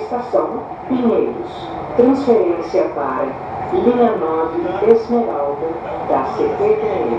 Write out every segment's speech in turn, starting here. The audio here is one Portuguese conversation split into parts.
Estação Pinheiros. Transferência para linha 9 Esmeralda da CPTM.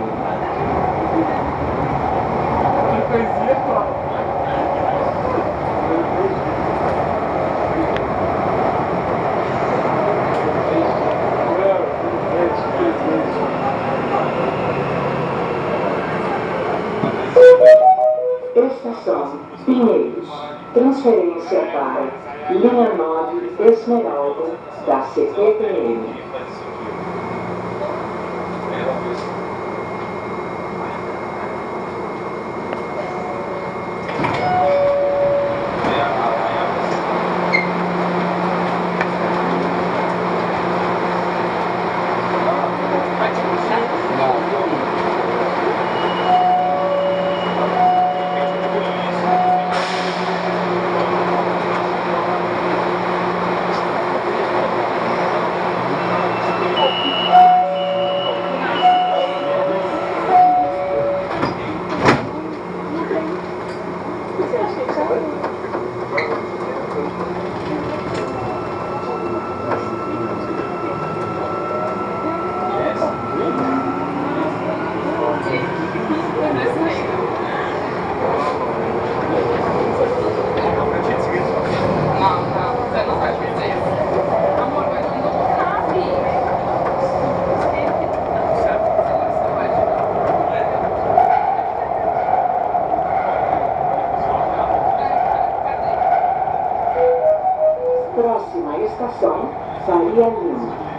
Estação Pinheiros. Transferência para linha 9 Esmeralda da CPTM. Próxima estação, Faria Lima.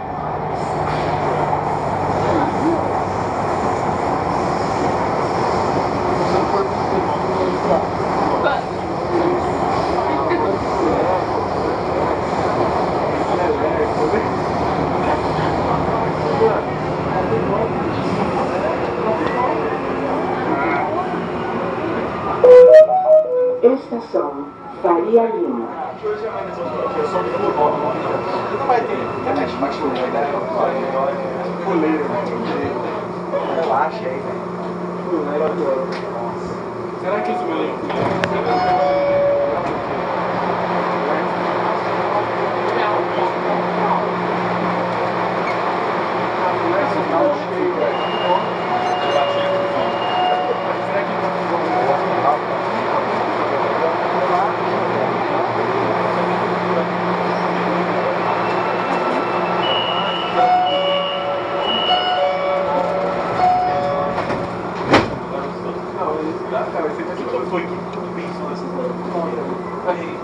Estação Faria Lima. Não vai ter internet mais fuleiro, relaxa aí, velho. Será que os moleques... Foi que pensou nessas coisas.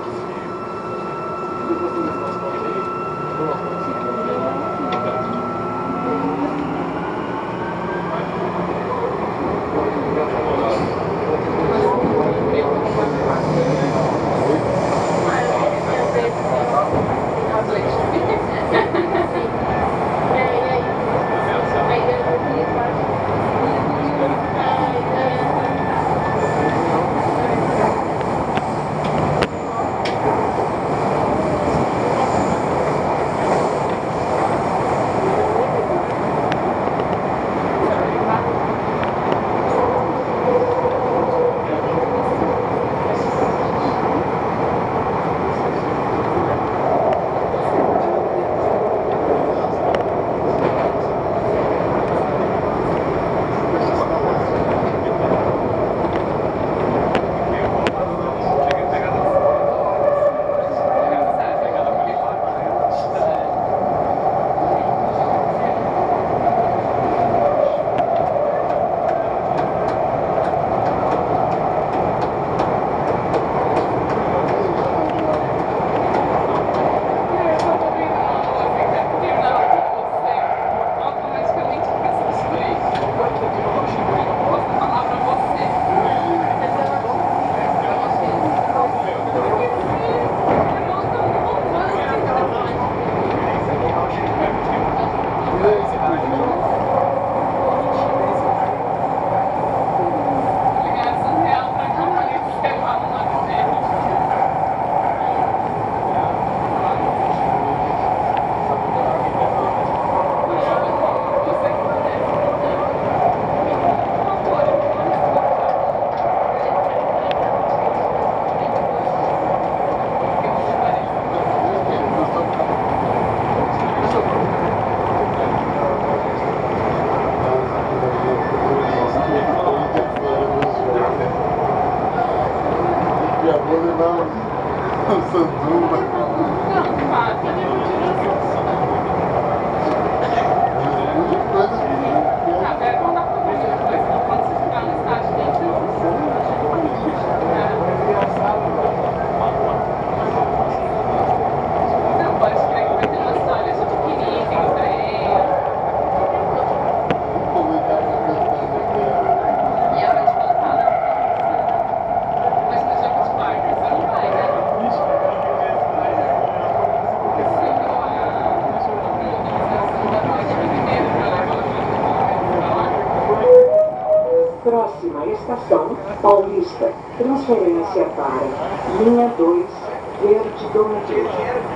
Próxima estação, Paulista. Transferência para linha 2, Verde Domador.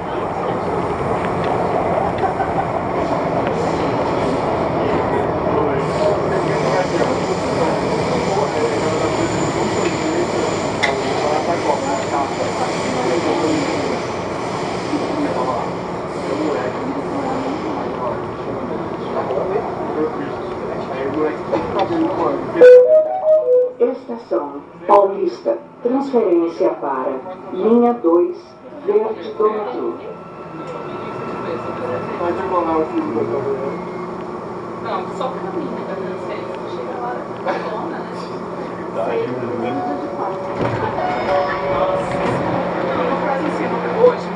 Estação Paulista. Transferência para linha 2, Verde Domador. Não, só caminho da francesa. Chega lá, tona, né? Uma frase assim, hoje.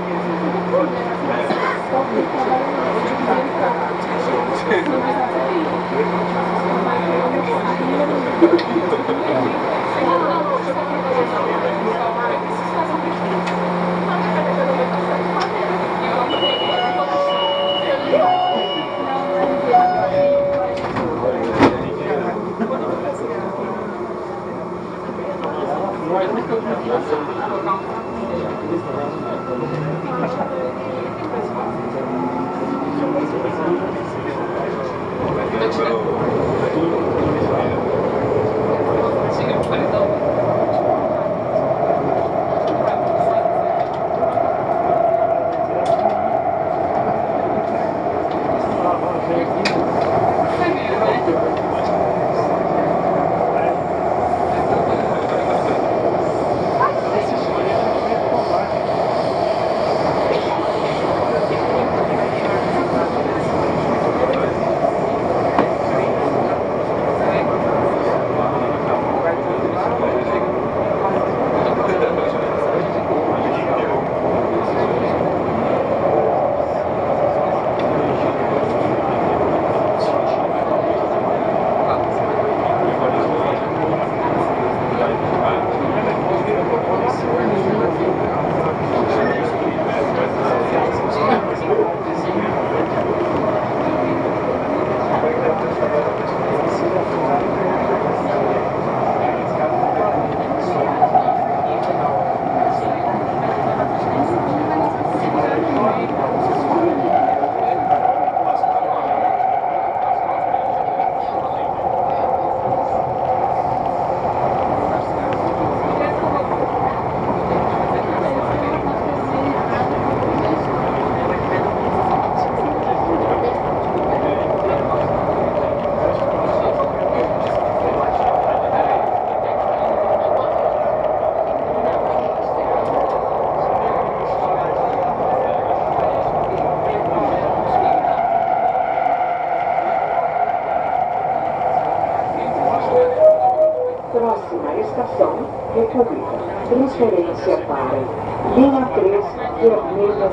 Próxima estação, República. Transferência para linha 3, Vermelha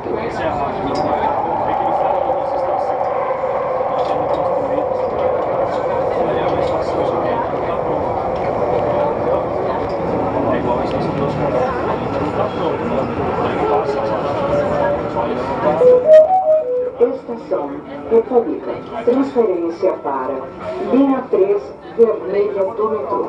Domador. Estação República. Transferência para linha 3, Vermelha do metrô.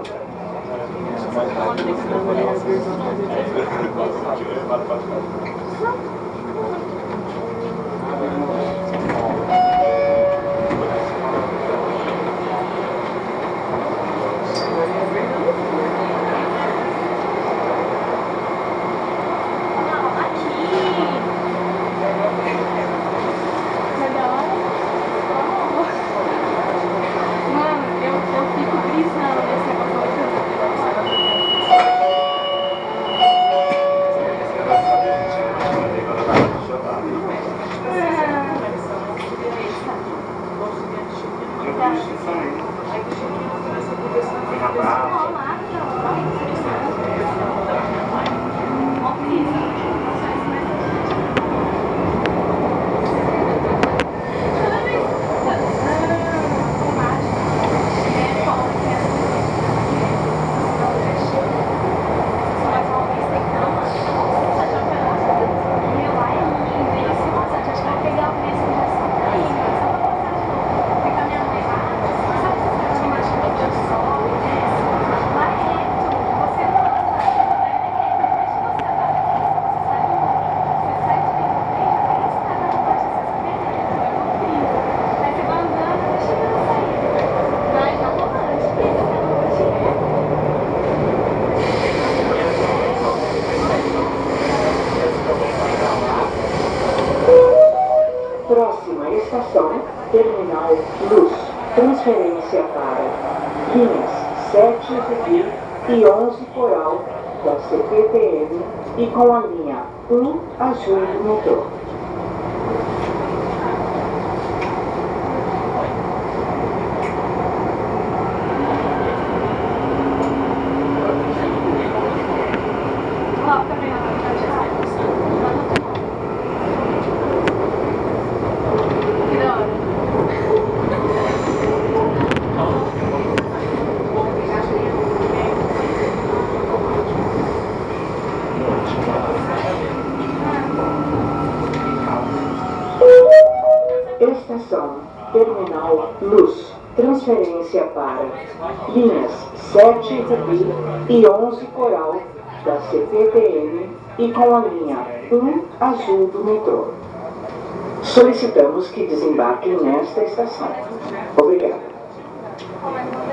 terminal Luz. Transferência para linhas 7 Rubi e 11 Coral da CPTM e com a linha 1 Azul do metrô. Estação Terminal Luz. Transferência para linhas 7 Rubi e 11 Coral da CPTM e com a linha 1 Azul do metrô. Solicitamos que desembarquem nesta estação. Obrigada.